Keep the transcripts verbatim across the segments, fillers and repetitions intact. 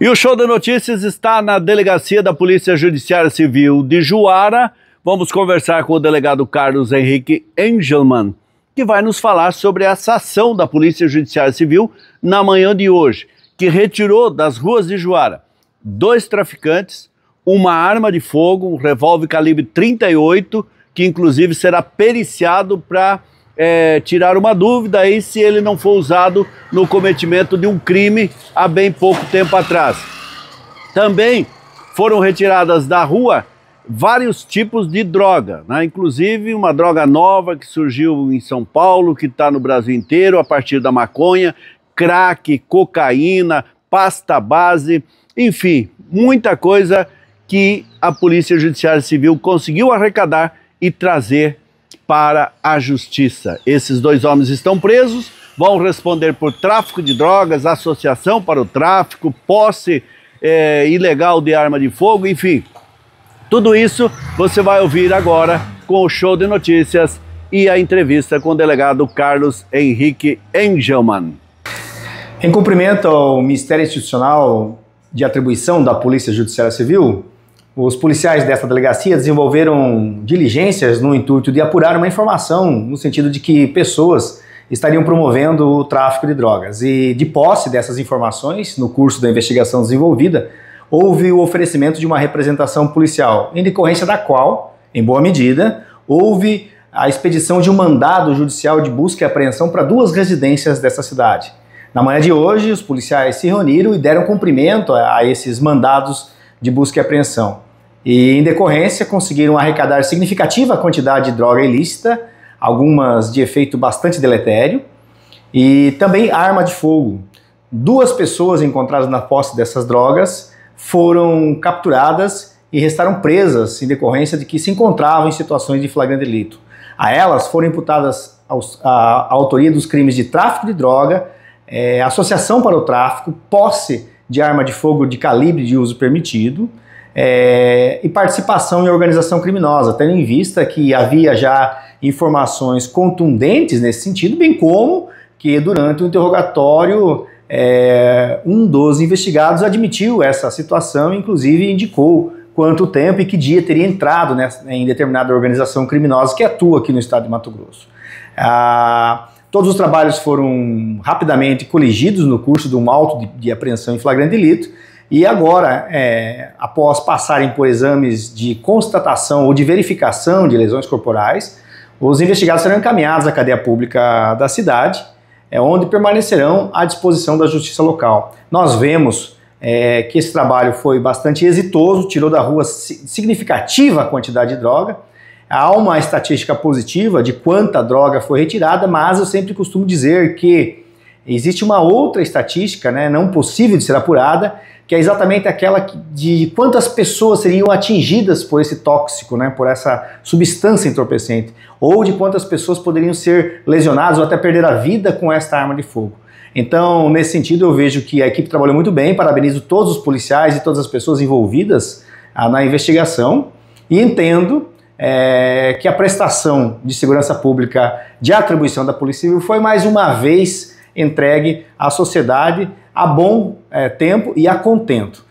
E o Show de Notícias está na Delegacia da Polícia Judiciária Civil de Juara. Vamos conversar com o delegado Carlos Henrique Engelmann, que vai nos falar sobre essa ação da Polícia Judiciária Civil na manhã de hoje, que retirou das ruas de Juara dois traficantes, uma arma de fogo, um revólver calibre trinta e oito, que inclusive será periciado para é, tirar uma dúvida aí se ele não for usado no cometimento de um crime há bem pouco tempo atrás. Também foram retiradas da rua vários tipos de droga, né? Inclusive uma droga nova que surgiu em São Paulo, que está no Brasil inteiro, a partir da maconha, crack, cocaína, pasta base, enfim, muita coisa que a Polícia Judiciária Civil conseguiu arrecadar e trazer para a justiça. Esses dois homens estão presos, vão responder por tráfico de drogas, associação para o tráfico, posse é, ilegal de arma de fogo, enfim. Tudo isso você vai ouvir agora com o Show de Notícias e a entrevista com o delegado Carlos Henrique Engelmann. Em cumprimento ao Ministério Institucional de Atribuição da Polícia Judiciária Civil, os policiais desta delegacia desenvolveram diligências no intuito de apurar uma informação no sentido de que pessoas estariam promovendo o tráfico de drogas. E de posse dessas informações, no curso da investigação desenvolvida, houve o oferecimento de uma representação policial, em decorrência da qual, em boa medida, houve a expedição de um mandado judicial de busca e apreensão para duas residências dessa cidade. Na manhã de hoje, os policiais se reuniram e deram cumprimento a, a esses mandados de busca e apreensão. E, em decorrência, conseguiram arrecadar significativa quantidade de droga ilícita, algumas de efeito bastante deletério, e também arma de fogo. Duas pessoas encontradas na posse dessas drogas foram capturadas e restaram presas em decorrência de que se encontravam em situações de flagrante delito. A elas foram imputadas a, a autoria dos crimes de tráfico de droga, é, associação para o tráfico, posse de arma de fogo de calibre de uso permitido é, e participação em organização criminosa, tendo em vista que havia já informações contundentes nesse sentido, bem como que durante o interrogatório é, um dos investigados admitiu essa situação, inclusive indicou quanto tempo e que dia teria entrado nessa, em determinada organização criminosa que atua aqui no estado de Mato Grosso. Ah, Todos os trabalhos foram rapidamente coligidos no curso de um auto de, de apreensão em flagrante delito e agora, é, após passarem por exames de constatação ou de verificação de lesões corporais, os investigados serão encaminhados à cadeia pública da cidade, é, onde permanecerão à disposição da justiça local. Nós vemos é, que esse trabalho foi bastante exitoso, tirou da rua significativa quantidade de droga. Há uma estatística positiva de quanta droga foi retirada, mas eu sempre costumo dizer que existe uma outra estatística, né, não possível de ser apurada, que é exatamente aquela de quantas pessoas seriam atingidas por esse tóxico, né, por essa substância entorpecente, ou de quantas pessoas poderiam ser lesionadas ou até perder a vida com esta arma de fogo. Então, nesse sentido, eu vejo que a equipe trabalhou muito bem, parabenizo todos os policiais e todas as pessoas envolvidas ah, na investigação e entendo É, que a prestação de segurança pública de atribuição da Polícia Civil foi mais uma vez entregue à sociedade a bom é, tempo e a contento.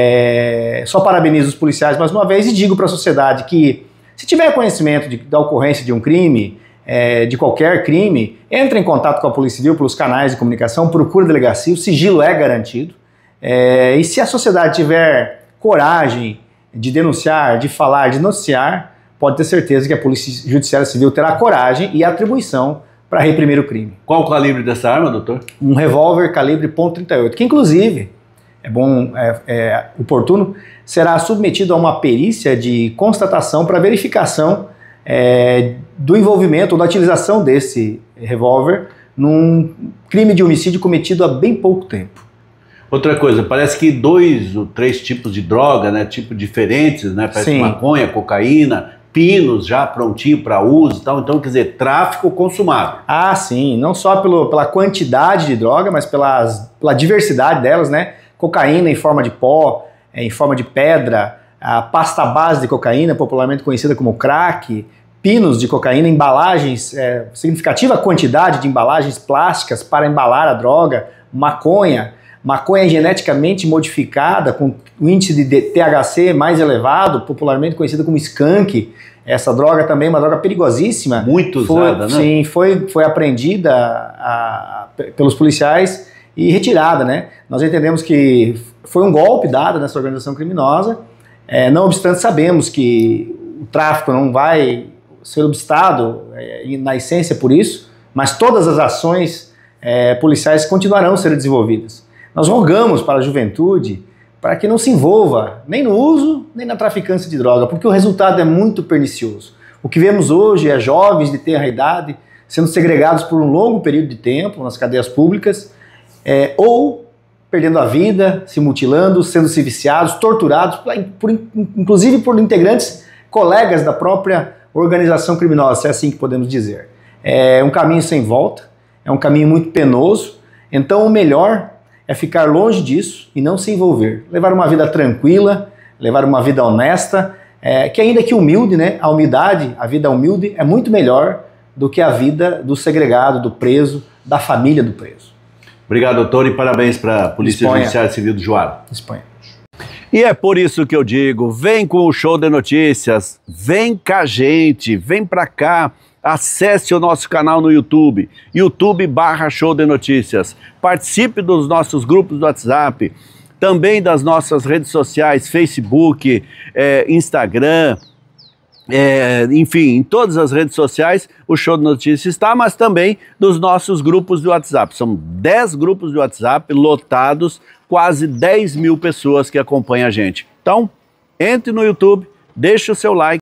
É, só parabenizo os policiais mais uma vez e digo para a sociedade que, se tiver conhecimento de, da ocorrência de um crime, é, de qualquer crime, entre em contato com a Polícia Civil pelos canais de comunicação, procure a delegacia, o sigilo é garantido. É, e se a sociedade tiver coragem de denunciar, de falar, de noticiar, pode ter certeza que a Polícia Judiciária Civil terá coragem e atribuição para reprimir o crime. Qual o calibre dessa arma, doutor? Um revólver calibre ponto trinta e oito, que inclusive, é bom, é, é oportuno, será submetido a uma perícia de constatação para verificação é, do envolvimento ou da utilização desse revólver num crime de homicídio cometido há bem pouco tempo. Outra coisa, parece que dois ou três tipos de droga, né, tipos diferentes, né, parece Sim. maconha, cocaína, pinos já prontinho para uso e tal, então quer dizer, tráfico consumado. Ah, sim, não só pelo, pela quantidade de droga, mas pelas, pela diversidade delas, né? Cocaína em forma de pó, em forma de pedra, a pasta base de cocaína, popularmente conhecida como crack, pinos de cocaína, embalagens, é, significativa quantidade de embalagens plásticas para embalar a droga, maconha, maconha geneticamente modificada, com o índice de T H C mais elevado, popularmente conhecida como skunk. Essa droga também é uma droga perigosíssima. Muito usada, foi, né? Sim, foi, foi apreendida a, a, pelos policiais e retirada, né? Nós entendemos que foi um golpe dado nessa organização criminosa, é, não obstante sabemos que o tráfico não vai ser obstado é, na essência por isso, mas todas as ações é, policiais continuarão a ser desenvolvidas. Nós rogamos para a juventude para que não se envolva nem no uso, nem na traficância de droga, porque o resultado é muito pernicioso. O que vemos hoje é jovens de tenra idade sendo segregados por um longo período de tempo nas cadeias públicas, é, ou perdendo a vida, se mutilando, sendo se viciados, torturados, por, inclusive por integrantes, colegas da própria organização criminosa, se é assim que podemos dizer. É um caminho sem volta, é um caminho muito penoso, então o melhor é ficar longe disso e não se envolver. Levar uma vida tranquila, levar uma vida honesta, é, que ainda que humilde, né, a humildade, a vida humilde é muito melhor do que a vida do segregado, do preso, da família do preso. Obrigado, doutor, e parabéns para a Polícia Espanha. Judiciária Civil do Juara. Espanha. E é por isso que eu digo, vem com o Show de Notícias, vem com a gente, vem pra cá, acesse o nosso canal no YouTube, YouTube barra Show de Notícias, participe dos nossos grupos do WhatsApp, também das nossas redes sociais, Facebook, é, Instagram, é, enfim, em todas as redes sociais o Show de Notícias está, mas também dos nossos grupos do WhatsApp. São dez grupos do WhatsApp lotados, quase dez mil pessoas que acompanham a gente. Então, entre no YouTube, deixe o seu like.